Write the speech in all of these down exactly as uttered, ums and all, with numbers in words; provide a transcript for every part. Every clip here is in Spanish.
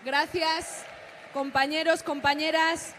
Gracias, compañeros, compañeras.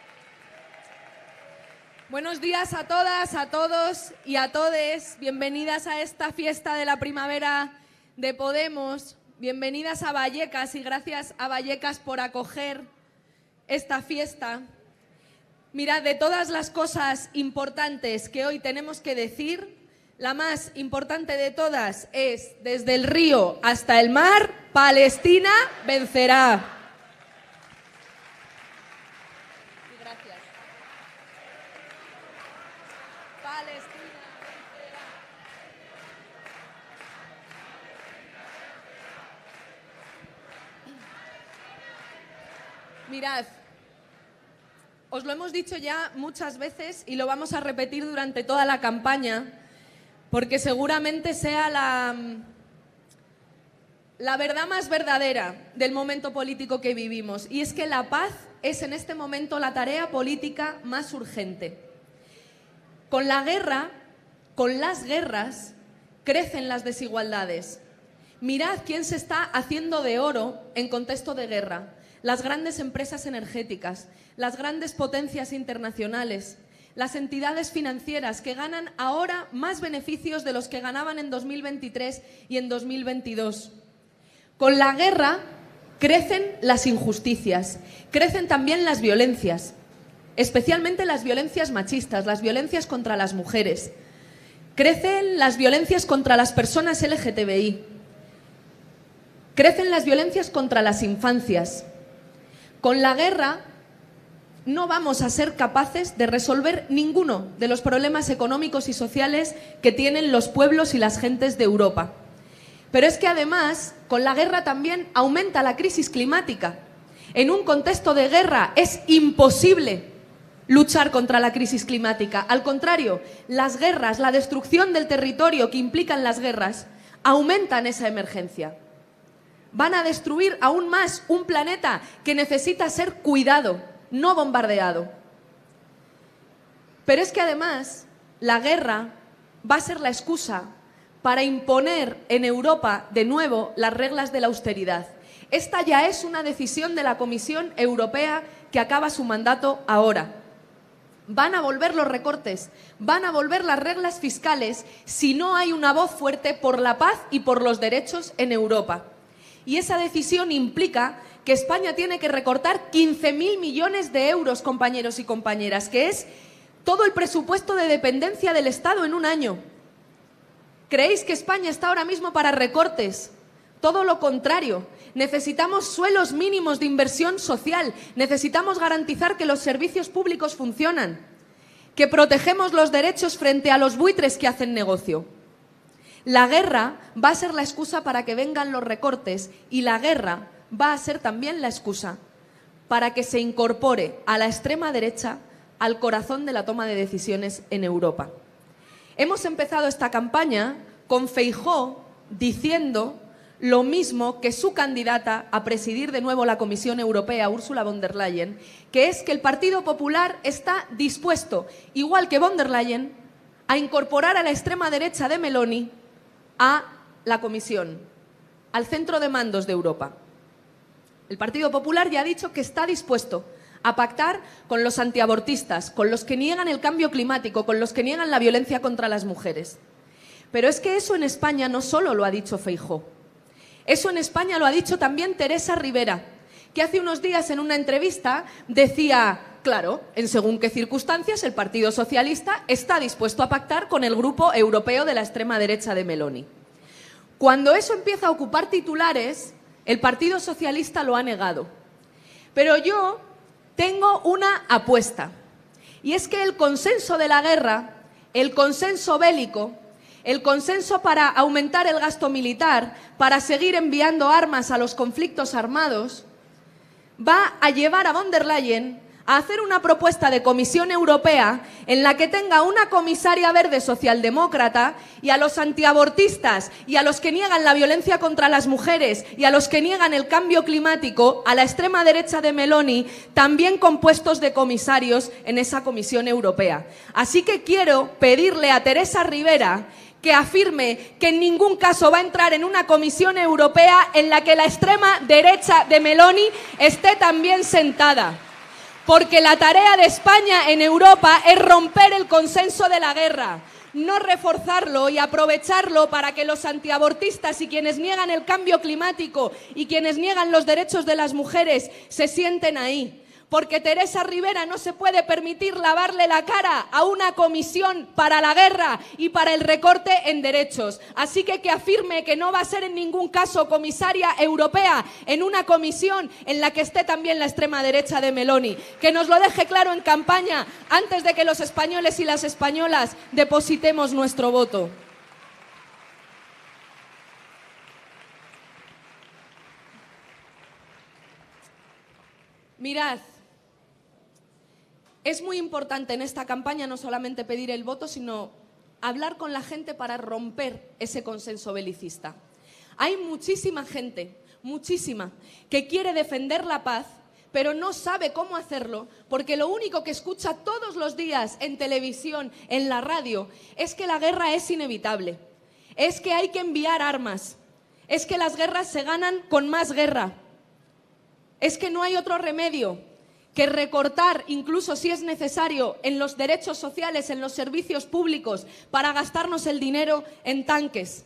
Buenos días a todas, a todos y a todes. Bienvenidas a esta fiesta de la primavera de Podemos. Bienvenidas a Vallecas y gracias a Vallecas por acoger esta fiesta. Mirad, de todas las cosas importantes que hoy tenemos que decir, la más importante de todas es, desde el río hasta el mar, Palestina vencerá. Y gracias. Palestina vencerá. Mirad, os lo hemos dicho ya muchas veces y lo vamos a repetir durante toda la campaña, porque seguramente sea la, la verdad más verdadera del momento político que vivimos. Y es que la paz es en este momento la tarea política más urgente. Con la guerra, con las guerras, crecen las desigualdades. Mirad quién se está haciendo de oro en contexto de guerra. Las grandes empresas energéticas, las grandes potencias internacionales, las entidades financieras que ganan ahora más beneficios de los que ganaban en dos mil veintitrés y en dos mil veintidós. Con la guerra crecen las injusticias, crecen también las violencias, especialmente las violencias machistas, las violencias contra las mujeres. Crecen las violencias contra las personas L G T B I. Crecen las violencias contra las infancias. Con la guerra no vamos a ser capaces de resolver ninguno de los problemas económicos y sociales que tienen los pueblos y las gentes de Europa. Pero es que además, con la guerra también aumenta la crisis climática. En un contexto de guerra es imposible luchar contra la crisis climática. Al contrario, las guerras, la destrucción del territorio que implican las guerras, aumentan esa emergencia. Van a destruir aún más un planeta que necesita ser cuidado, no bombardeado. Pero es que además la guerra va a ser la excusa para imponer en Europa de nuevo las reglas de la austeridad. Esta ya es una decisión de la Comisión Europea que acaba su mandato ahora. Van a volver los recortes, van a volver las reglas fiscales si no hay una voz fuerte por la paz y por los derechos en Europa. Y esa decisión implica que España tiene que recortar quince mil millones de euros, compañeros y compañeras, que es todo el presupuesto de dependencia del Estado en un año. ¿Creéis que España está ahora mismo para recortes? Todo lo contrario. Necesitamos suelos mínimos de inversión social, necesitamos garantizar que los servicios públicos funcionan, que protegemos los derechos frente a los buitres que hacen negocio. La guerra va a ser la excusa para que vengan los recortes y la guerra va a ser también la excusa para que se incorpore a la extrema derecha al corazón de la toma de decisiones en Europa. Hemos empezado esta campaña con Feijóo diciendo lo mismo que su candidata a presidir de nuevo la Comisión Europea, Ursula von der Leyen, que es que el Partido Popular está dispuesto, igual que von der Leyen, a incorporar a la extrema derecha de Meloni a la Comisión, al centro de mandos de Europa. El Partido Popular ya ha dicho que está dispuesto a pactar con los antiabortistas, con los que niegan el cambio climático, con los que niegan la violencia contra las mujeres. Pero es que eso en España no solo lo ha dicho Feijóo, eso en España lo ha dicho también Teresa Rivera, que hace unos días en una entrevista decía, claro, en según qué circunstancias el Partido Socialista está dispuesto a pactar con el grupo europeo de la extrema derecha de Meloni. Cuando eso empieza a ocupar titulares, el Partido Socialista lo ha negado. Pero yo tengo una apuesta, y es que el consenso de la guerra, el consenso bélico, el consenso para aumentar el gasto militar, para seguir enviando armas a los conflictos armados, va a llevar a von der Leyen a hacer una propuesta de Comisión Europea en la que tenga una comisaria verde socialdemócrata y a los antiabortistas y a los que niegan la violencia contra las mujeres y a los que niegan el cambio climático, a la extrema derecha de Meloni, también con puestos de comisarios en esa Comisión Europea. Así que quiero pedirle a Teresa Rivera que afirme que en ningún caso va a entrar en una comisión europea en la que la extrema derecha de Meloni esté también sentada. Porque la tarea de España en Europa es romper el consenso de la guerra, no reforzarlo y aprovecharlo para que los antiabortistas y quienes niegan el cambio climático y quienes niegan los derechos de las mujeres se sienten ahí. Porque Teresa Rivera no se puede permitir lavarle la cara a una comisión para la guerra y para el recorte en derechos. Así que que afirme que no va a ser en ningún caso comisaria europea en una comisión en la que esté también la extrema derecha de Meloni. Que nos lo deje claro en campaña antes de que los españoles y las españolas depositemos nuestro voto. Mirad. Es muy importante en esta campaña no solamente pedir el voto, sino hablar con la gente para romper ese consenso belicista. Hay muchísima gente, muchísima, que quiere defender la paz, pero no sabe cómo hacerlo, porque lo único que escucha todos los días en televisión, en la radio, es que la guerra es inevitable, es que hay que enviar armas, es que las guerras se ganan con más guerra, es que no hay otro remedio que recortar, incluso si es necesario, en los derechos sociales, en los servicios públicos, para gastarnos el dinero en tanques.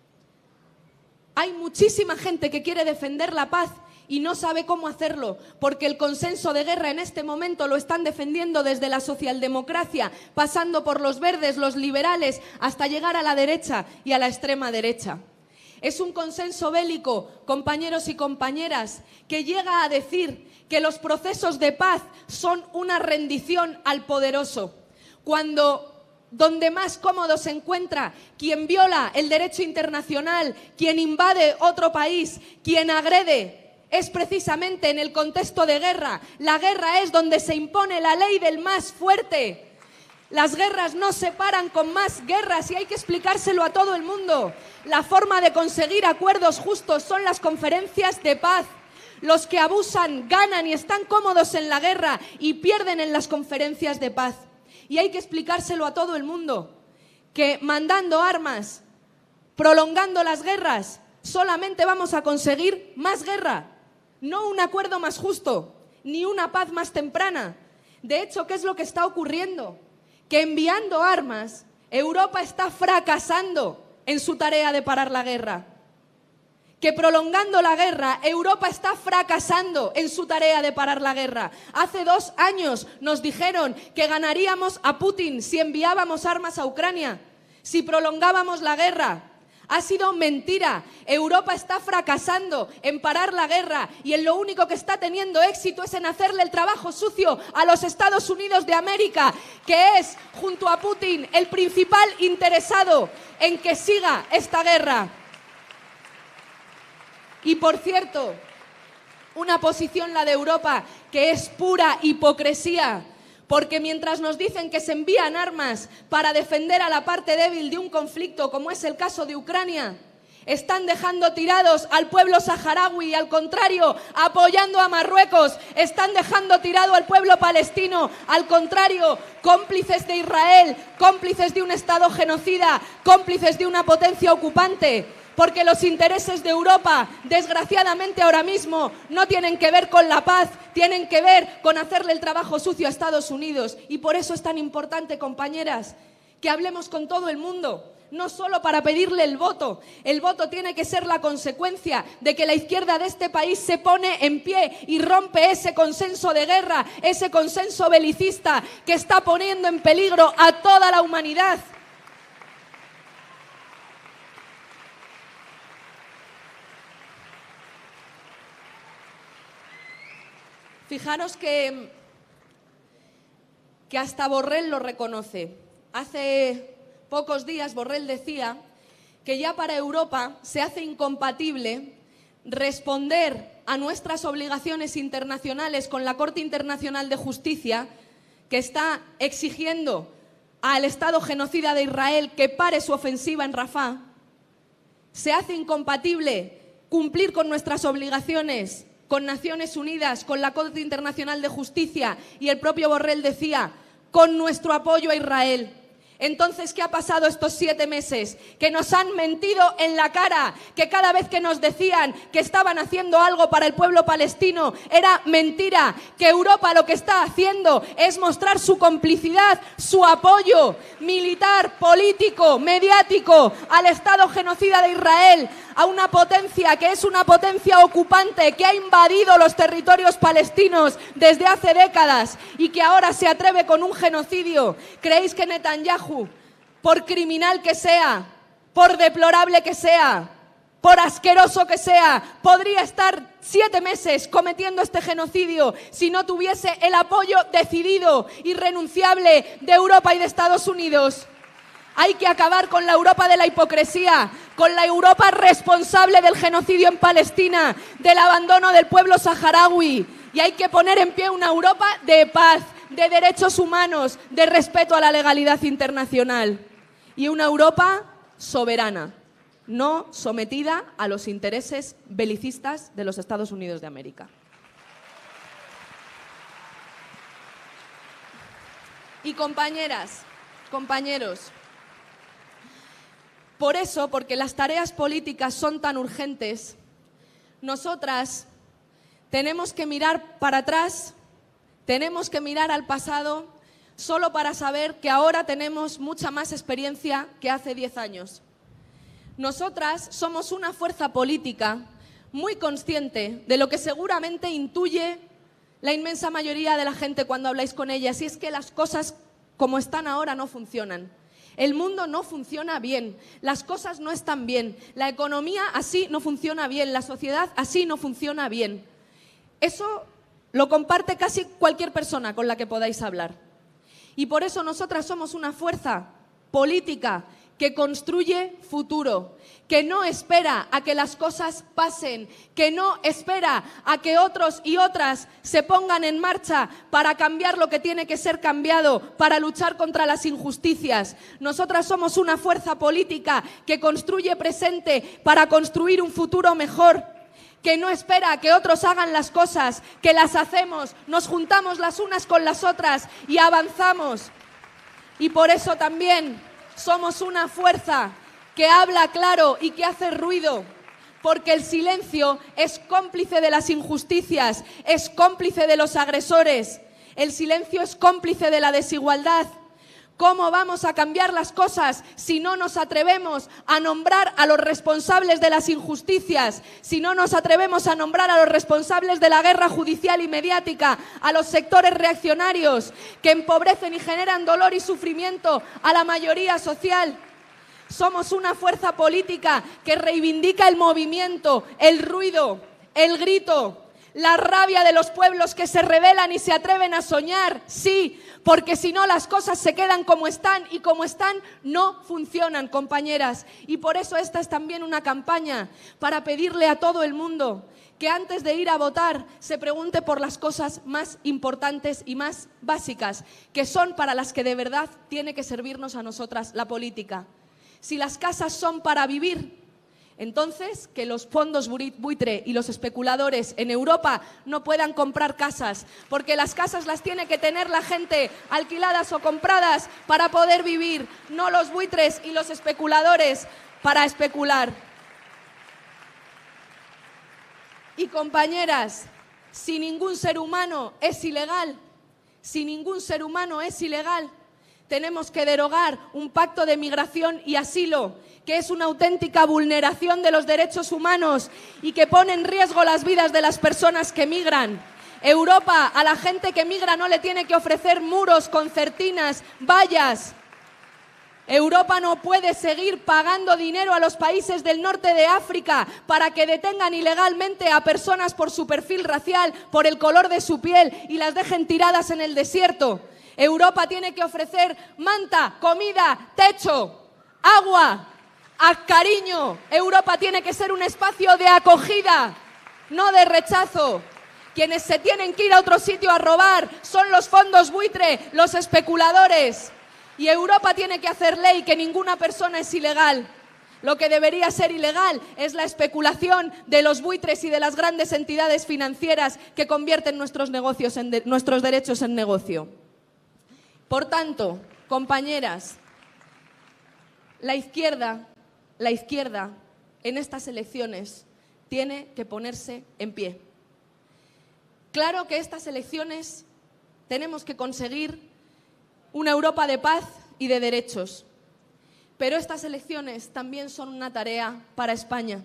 Hay muchísima gente que quiere defender la paz y no sabe cómo hacerlo, porque el consenso de guerra en este momento lo están defendiendo desde la socialdemocracia, pasando por los verdes, los liberales, hasta llegar a la derecha y a la extrema derecha. Es un consenso bélico, compañeros y compañeras, que llega a decir que los procesos de paz son una rendición al poderoso, cuando donde más cómodo se encuentra quien viola el derecho internacional, quien invade otro país, quien agrede, es precisamente en el contexto de guerra. La guerra es donde se impone la ley del más fuerte. Las guerras no se paran con más guerras y hay que explicárselo a todo el mundo. La forma de conseguir acuerdos justos son las conferencias de paz. Los que abusan ganan y están cómodos en la guerra y pierden en las conferencias de paz. Y hay que explicárselo a todo el mundo, que mandando armas, prolongando las guerras, solamente vamos a conseguir más guerra, no un acuerdo más justo, ni una paz más temprana. De hecho, ¿qué es lo que está ocurriendo? Que enviando armas, Europa está fracasando en su tarea de parar la guerra. Que prolongando la guerra, Europa está fracasando en su tarea de parar la guerra. Hace dos años nos dijeron que ganaríamos a Putin si enviábamos armas a Ucrania, si prolongábamos la guerra. Ha sido mentira. Europa está fracasando en parar la guerra y en lo único que está teniendo éxito es en hacerle el trabajo sucio a los Estados Unidos de América, que es, junto a Putin, el principal interesado en que siga esta guerra. Y, por cierto, una posición, la de Europa, que es pura hipocresía, porque mientras nos dicen que se envían armas para defender a la parte débil de un conflicto, como es el caso de Ucrania, están dejando tirados al pueblo saharaui y, al contrario, apoyando a Marruecos, están dejando tirado al pueblo palestino, al contrario, cómplices de Israel, cómplices de un Estado genocida, cómplices de una potencia ocupante. Porque los intereses de Europa, desgraciadamente ahora mismo, no tienen que ver con la paz, tienen que ver con hacerle el trabajo sucio a Estados Unidos. Y por eso es tan importante, compañeras, que hablemos con todo el mundo, no solo para pedirle el voto. El voto tiene que ser la consecuencia de que la izquierda de este país se pone en pie y rompe ese consenso de guerra, ese consenso belicista que está poniendo en peligro a toda la humanidad. Fijaros que, que hasta Borrell lo reconoce. Hace pocos días Borrell decía que ya para Europa se hace incompatible responder a nuestras obligaciones internacionales con la Corte Internacional de Justicia, que está exigiendo al Estado genocida de Israel que pare su ofensiva en Rafah. Se hace incompatible cumplir con nuestras obligaciones con Naciones Unidas, con la Corte Internacional de Justicia, y el propio Borrell decía, con nuestro apoyo a Israel. Entonces, ¿qué ha pasado estos siete meses? Que nos han mentido en la cara, que cada vez que nos decían que estaban haciendo algo para el pueblo palestino era mentira, que Europa lo que está haciendo es mostrar su complicidad, su apoyo militar, político, mediático al Estado genocida de Israel, a una potencia que es una potencia ocupante que ha invadido los territorios palestinos desde hace décadas y que ahora se atreve con un genocidio. ¿Creéis que Netanyahu, por criminal que sea, por deplorable que sea, por asqueroso que sea, podría estar siete meses cometiendo este genocidio si no tuviese el apoyo decidido, irrenunciable de Europa y de Estados Unidos? Hay que acabar con la Europa de la hipocresía, con la Europa responsable del genocidio en Palestina, del abandono del pueblo saharaui. Y hay que poner en pie una Europa de paz, de derechos humanos, de respeto a la legalidad internacional. Y una Europa soberana, no sometida a los intereses belicistas de los Estados Unidos de América. Y compañeras, compañeros, por eso, porque las tareas políticas son tan urgentes, nosotras tenemos que mirar para atrás, tenemos que mirar al pasado, solo para saber que ahora tenemos mucha más experiencia que hace diez años. Nosotras somos una fuerza política muy consciente de lo que seguramente intuye la inmensa mayoría de la gente cuando habláis con ellas, y es que las cosas como están ahora no funcionan. El mundo no funciona bien, las cosas no están bien, la economía así no funciona bien, la sociedad así no funciona bien. Eso lo comparte casi cualquier persona con la que podáis hablar. Y por eso nosotras somos una fuerza política que construye futuro, que no espera a que las cosas pasen, que no espera a que otros y otras se pongan en marcha para cambiar lo que tiene que ser cambiado, para luchar contra las injusticias. Nosotras somos una fuerza política que construye presente para construir un futuro mejor, que no espera a que otros hagan las cosas, que las hacemos, nos juntamos las unas con las otras y avanzamos. Y por eso también somos una fuerza que habla claro y que hace ruido, porque el silencio es cómplice de las injusticias, es cómplice de los agresores, el silencio es cómplice de la desigualdad. ¿Cómo vamos a cambiar las cosas si no nos atrevemos a nombrar a los responsables de las injusticias, si no nos atrevemos a nombrar a los responsables de la guerra judicial y mediática, a los sectores reaccionarios que empobrecen y generan dolor y sufrimiento a la mayoría social? Somos una fuerza política que reivindica el movimiento, el ruido, el grito, la rabia de los pueblos que se rebelan y se atreven a soñar, sí, porque si no las cosas se quedan como están y como están no funcionan, compañeras. Y por eso esta es también una campaña para pedirle a todo el mundo que antes de ir a votar se pregunte por las cosas más importantes y más básicas, que son para las que de verdad tiene que servirnos a nosotras la política. Si las casas son para vivir, entonces, que los fondos buitre y los especuladores en Europa no puedan comprar casas, porque las casas las tiene que tener la gente alquiladas o compradas para poder vivir, no los buitres y los especuladores para especular. Y compañeras, si ningún ser humano es ilegal, si ningún ser humano es ilegal, tenemos que derogar un pacto de migración y asilo, que es una auténtica vulneración de los derechos humanos y que pone en riesgo las vidas de las personas que migran. Europa, a la gente que migra no le tiene que ofrecer muros, concertinas, vallas. Europa no puede seguir pagando dinero a los países del norte de África para que detengan ilegalmente a personas por su perfil racial, por el color de su piel y las dejen tiradas en el desierto. Europa tiene que ofrecer manta, comida, techo, agua, a cariño. Europa tiene que ser un espacio de acogida, no de rechazo. Quienes se tienen que ir a otro sitio a robar son los fondos buitre, los especuladores. Y Europa tiene que hacer ley que ninguna persona es ilegal. Lo que debería ser ilegal es la especulación de los buitres y de las grandes entidades financieras que convierten nuestros negocios en de- nuestros derechos en negocio. Por tanto, compañeras, La izquierda, la izquierda en estas elecciones tiene que ponerse en pie. Claro que estas elecciones tenemos que conseguir una Europa de paz y de derechos, pero estas elecciones también son una tarea para España.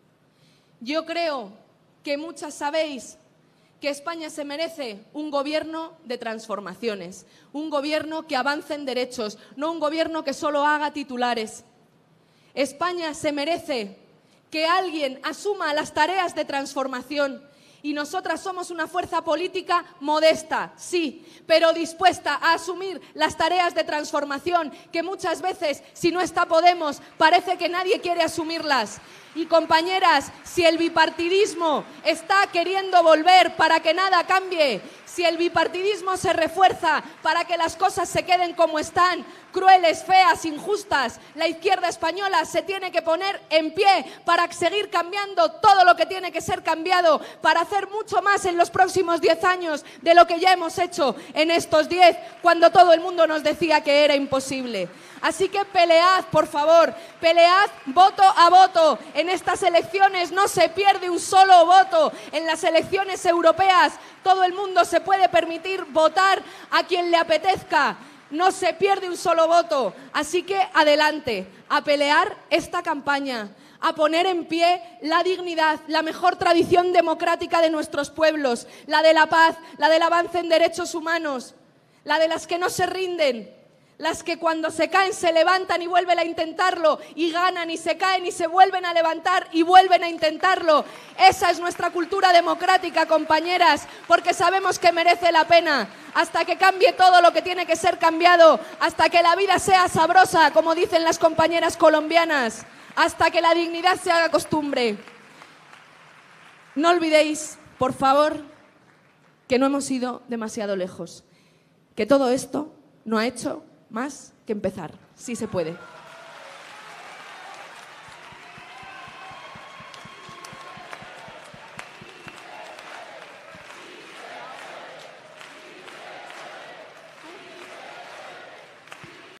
Yo creo que muchas sabéis que España se merece un gobierno de transformaciones, un gobierno que avance en derechos, no un gobierno que solo haga titulares. España se merece que alguien asuma las tareas de transformación y nosotras somos una fuerza política modesta, sí, pero dispuesta a asumir las tareas de transformación que muchas veces, si no está Podemos, parece que nadie quiere asumirlas. Y compañeras, si el bipartidismo está queriendo volver para que nada cambie, si el bipartidismo se refuerza para que las cosas se queden como están, crueles, feas, injustas, la izquierda española se tiene que poner en pie para seguir cambiando todo lo que tiene que ser cambiado, para hacer mucho más en los próximos diez años de lo que ya hemos hecho en estos diez, cuando todo el mundo nos decía que era imposible. Así que pelead, por favor, pelead voto a voto. En estas elecciones no se pierde un solo voto. En las elecciones europeas todo el mundo se puede permitir votar a quien le apetezca. No se pierde un solo voto. Así que adelante, a pelear esta campaña, a poner en pie la dignidad, la mejor tradición democrática de nuestros pueblos, la de la paz, la del avance en derechos humanos, la de las que no se rinden, las que cuando se caen se levantan y vuelven a intentarlo, y ganan y se caen y se vuelven a levantar y vuelven a intentarlo. Esa es nuestra cultura democrática, compañeras, porque sabemos que merece la pena. Hasta que cambie todo lo que tiene que ser cambiado, hasta que la vida sea sabrosa, como dicen las compañeras colombianas, hasta que la dignidad se haga costumbre. No olvidéis, por favor, que no hemos ido demasiado lejos, que todo esto no ha hecho más que empezar. Sí se puede.